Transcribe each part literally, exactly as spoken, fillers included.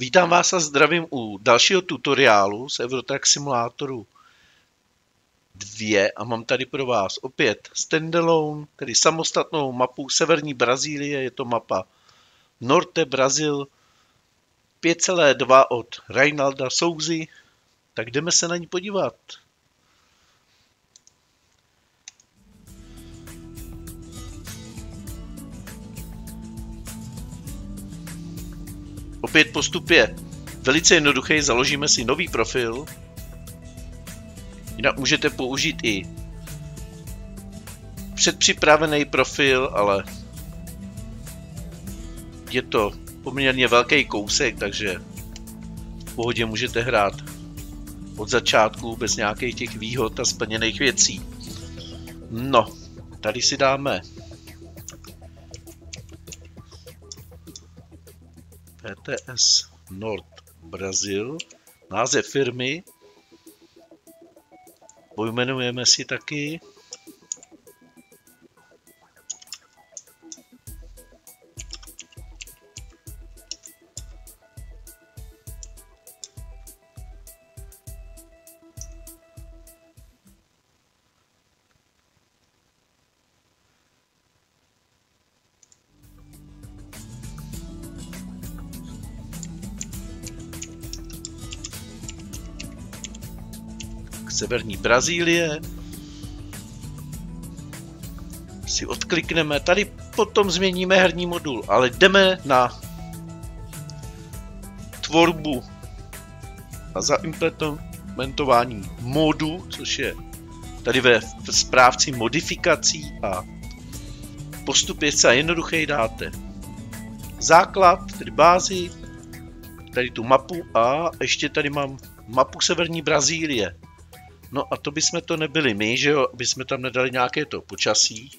Vítám vás a zdravím u dalšího tutoriálu z Eurotrack Simulatoru dva a mám tady pro vás opět standalone, tedy samostatnou mapu severní Brazílie. Je to mapa Norte Brazil pět celá dva od Reinalda Sousy, tak jdeme se na ní podívat. Opět postup je velice jednoduchý, založíme si nový profil. Jinak můžete použít i předpřipravený profil, ale je to poměrně velký kousek, takže v pohodě můžete hrát od začátku bez nějakých těch výhod a splněných věcí. No, tady si dáme P T S Nord Brazil, název firmy, pojmenujeme si taky severní Brazílie. Si odklikneme, tady potom změníme herní modul, ale jdeme na tvorbu a zaimplementování modu, což je tady ve správci modifikací, a postup je zcela jednoduchý. Dáte základ, tedy bázi, tady tu mapu a ještě tady mám mapu severní Brazílie. No a to bychom to nebyli my, že jo, bychom tam nedali nějaké to počasí.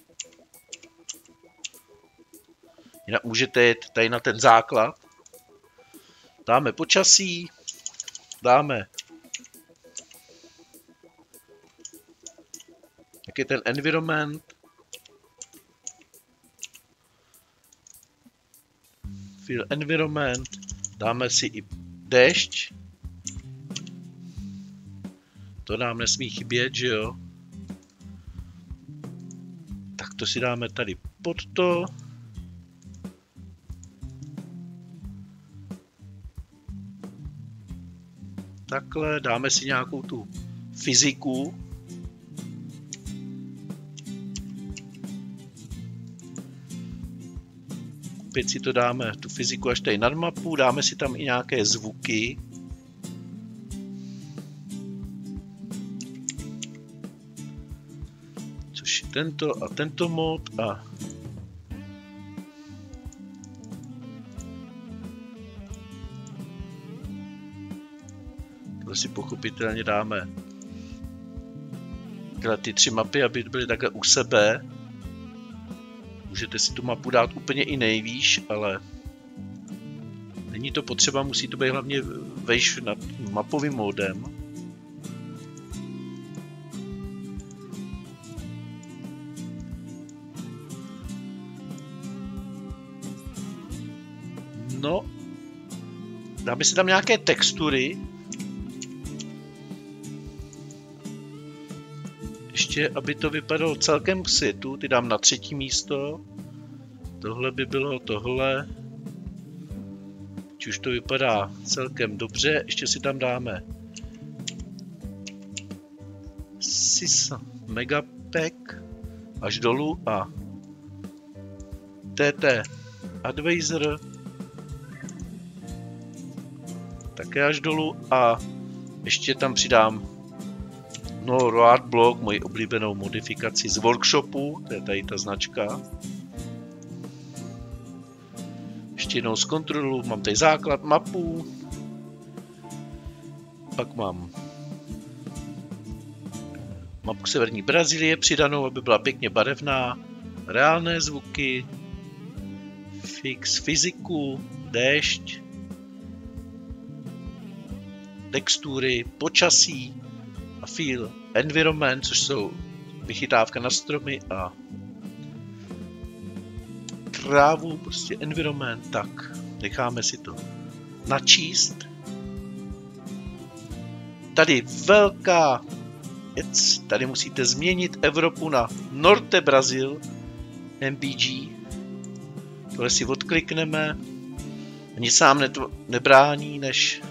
Jinak můžete jít tady na ten základ. Dáme počasí, dáme jak je ten environment. Fill environment, dáme si i déšť. To nám nesmí chybět, že jo? Tak to si dáme tady pod to. Takhle, dáme si nějakou tu fyziku. Opět si to dáme, tu fyziku až tady nad mapu, dáme si tam i nějaké zvuky. Tento a tento mod a tohle si pochopitelně dáme tyhle ty tři mapy, aby byly takhle u sebe. Můžete si tu mapu dát úplně i nejvýš, ale není to potřeba, musí to být hlavně vejš nad mapovým módem. No, dáme si tam nějaké textury. Ještě, aby to vypadalo celkem k světu, ty dám na třetí místo. Tohle by bylo tohle. Teď už to vypadá celkem dobře. Ještě si tam dáme six megapack až dolů a T T Advisor také až dolů a ještě tam přidám no Road Block, moji oblíbenou modifikaci z workshopu, to je tady ta značka. Ještě jednou z kontrolu, mám tady základ mapu, pak mám mapu severní Brazílie přidanou, aby byla pěkně barevná, reálné zvuky, fix fyziku, déšť, textury, počasí a feel environment, což jsou vychytávka na stromy a trávu, prostě environment, tak necháme si to načíst. Tady velká věc, tady musíte změnit Evropu na Norte Brazil, M B G. Tohle si odklikneme. Nic nám nebrání, než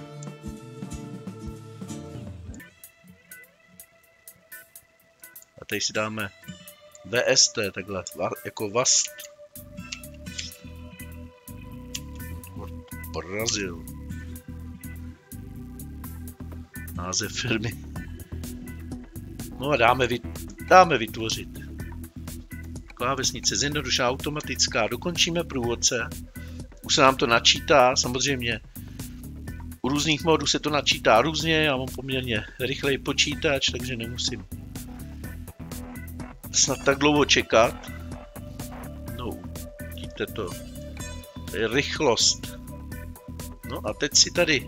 a tady si dáme V S T, takhle, jako Vast. Brazil. Název firmy. No a dáme, vy, dáme vytvořit. Taková vesnice, zjednodušená, automatická. Dokončíme průvodce. Už se nám to načítá, samozřejmě. U různých modů se to načítá různě, já mám poměrně rychlej počítač, takže nemusím snad tak dlouho čekat. No, vidíte to. To je rychlost. No a teď si tady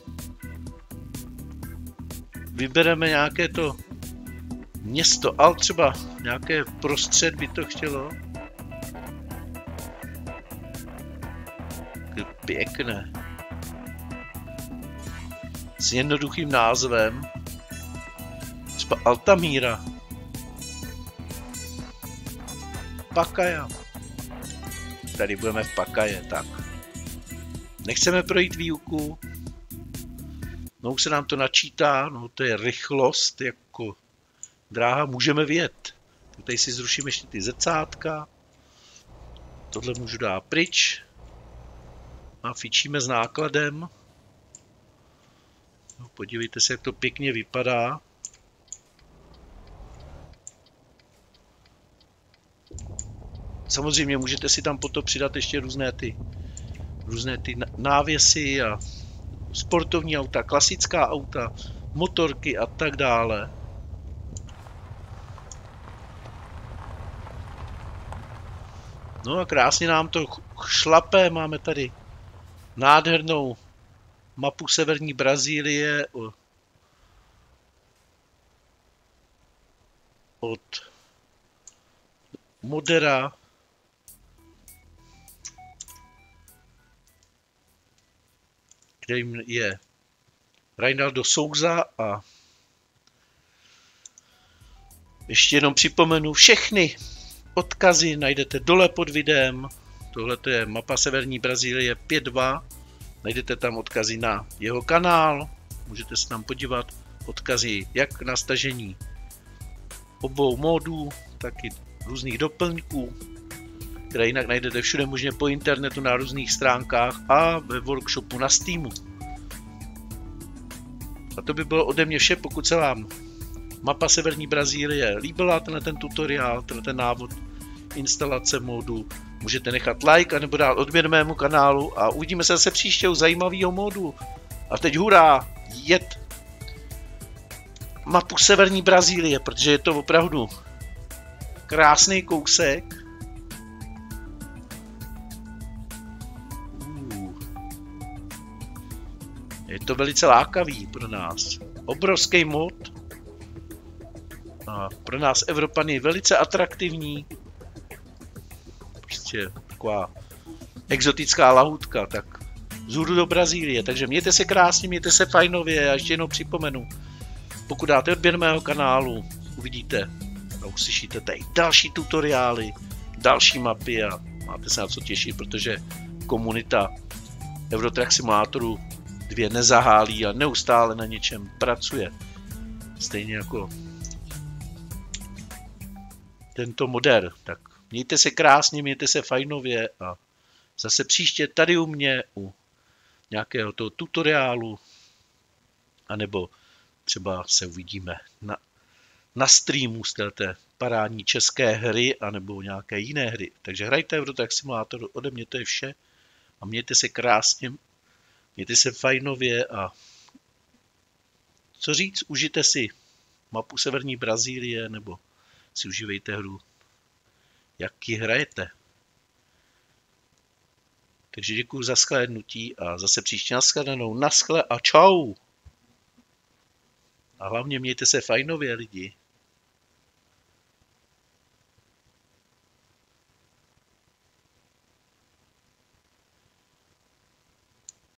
vybereme nějaké to město, ale třeba nějaké prostřed by to chtělo. Pěkné. S jednoduchým názvem. Třeba Altamíra. Pakaja. Tady budeme v Pakaje, tak. Nechceme projít výuku. No už se nám to načítá, no to je rychlost, jako dráha, můžeme vyjet. Tady si zruším ještě ty zrcátka. Tohle můžu dát pryč. A fičíme s nákladem. No, podívejte se, jak to pěkně vypadá. Samozřejmě můžete si tam potom přidat ještě různé ty, různé ty návěsy a sportovní auta, klasická auta, motorky a tak dále. No a krásně nám to šlape, máme tady nádhernou mapu severní Brazílie od Modera. Kterým je Reinaldo Souza a ještě jenom připomenu, všechny odkazy najdete dole pod videem. Tohle je mapa severní Brazílie pět dva. Najdete tam odkazy na jeho kanál. Můžete se tam podívat. Odkazy jak na stažení obou modů, tak i různých doplňků, které jinak najdete všude možně po internetu na různých stránkách a ve workshopu na Steamu. A to by bylo ode mě vše, pokud se vám mapa severní Brazílie líbila, tenhle ten tutoriál, tenhle ten návod instalace modu, můžete nechat like a nebo dát odběr mému kanálu a uvidíme se zase příště u zajímavého modu. A teď hurá, jet mapu severní Brazílie, protože je to opravdu krásný kousek. Uh. Je to velice lákavý pro nás. Obrovský mod. A pro nás Evropany velice atraktivní. Prostě taková exotická lahůdka. Tak zůjdu do Brazílie. Takže mějte se krásně, mějte se fajnově. A ještě jednou připomenu, pokud dáte odběr mého kanálu, uvidíte a uslyšíte tady další tutoriály, další mapy a máte se na co těšit, protože komunita Eurotrack Simulatoru dva nezahálí a neustále na něčem pracuje. Stejně jako tento moder. Tak mějte se krásně, mějte se fajnově a zase příště tady u mě u nějakého toho tutoriálu anebo třeba se uvidíme na, na streamu z té parádní české hry anebo nějaké jiné hry. Takže hrajte Eurotrack Simulator, ode mě to je vše a mějte se krásně, mějte se fajnově a co říct, užijte si mapu severní Brazílie nebo si užívejte hru, jak ji hrajete. Takže děkuji za shlédnutí a zase příště nashledanou. Naschle a čau! A hlavně mějte se fajnově, lidi.